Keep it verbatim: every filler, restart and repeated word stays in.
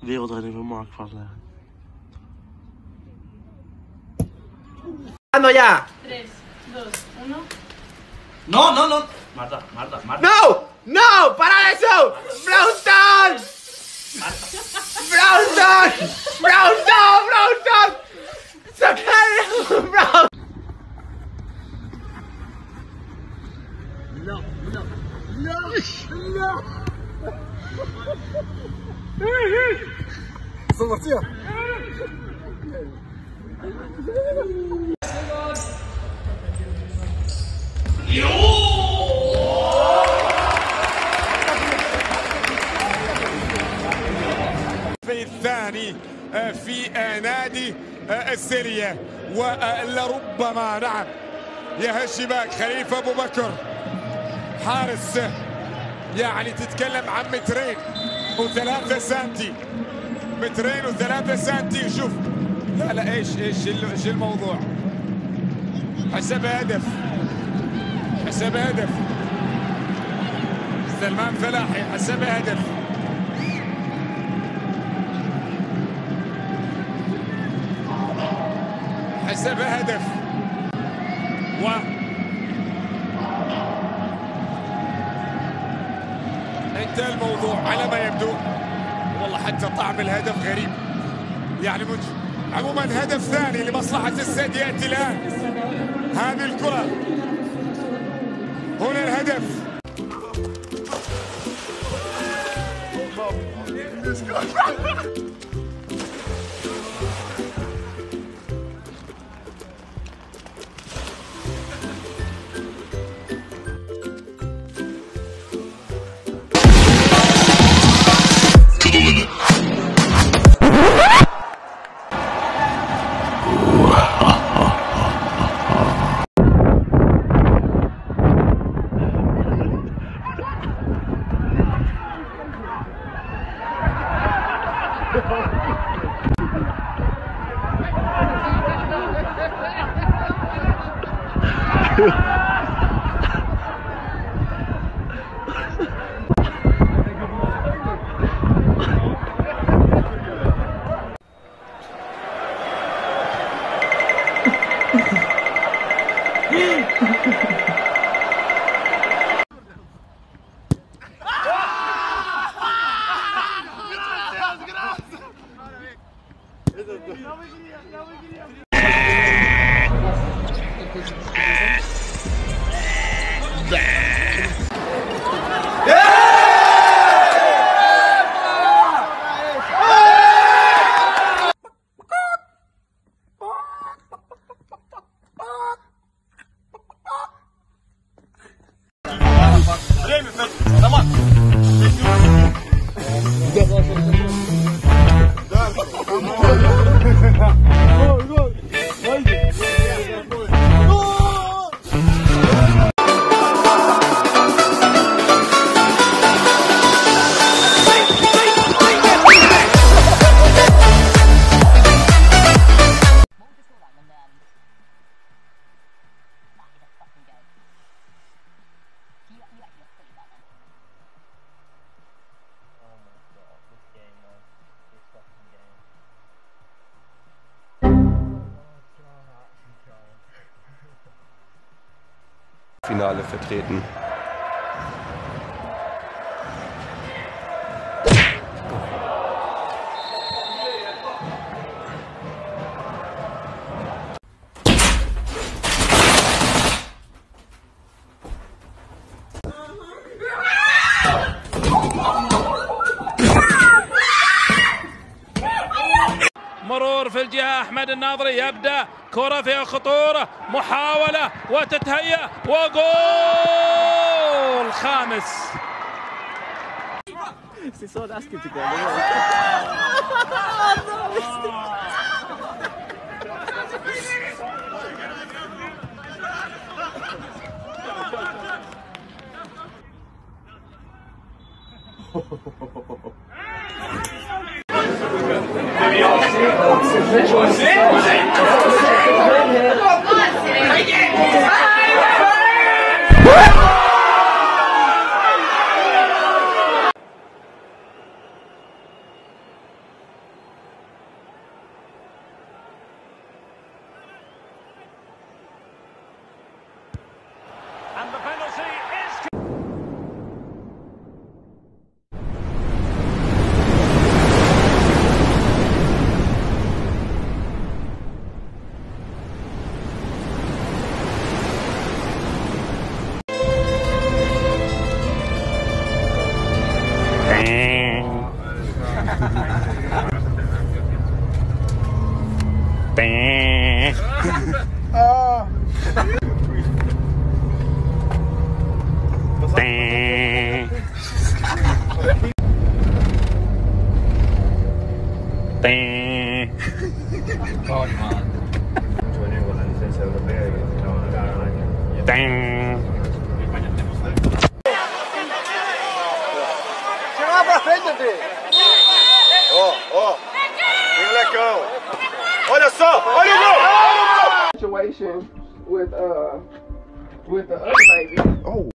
Wereldredding van Mark vastleggen. ¡Ando ya! tres, dos, uno. No, no, no. Marta, Marta, Marta. ¡No! ¡No! ¡Para eso! ¡Brownstone! ¡Brownstone! ¡Brownstone! ¡Brownstone! ¡Sacarlo! ¡Brown! No, no, no, no. صورتيها الثاني في نادي السيريا ولربما نعم يا هالشباك خليفة أبو بكر حارس يعني تتكلم عن مترين وثلاثة سنتي مترين وثلاثة سنتي. وشوف لا لا ايش ايش ايش الموضوع. حسب هدف حسب هدف سلمان فلاحي حسب هدف. حسب هدف و انتهى الموضوع على ما يبدو. والله حتى طعم الهدف غريب يعني مج... عموما هدف ثاني لمصلحة السد يأتي الآن. هذه الكرة هنا الهدف. Finale vertreten. مرور في الجهة أحمد الناظري يبدأ كرة فيها خطورة محاولة وتتهيأ وجول خامس. Chega pra frente, André. Ó, ó. Vem, molecão. Olha só, olha o gol. Situation with uh with the other baby. Oh.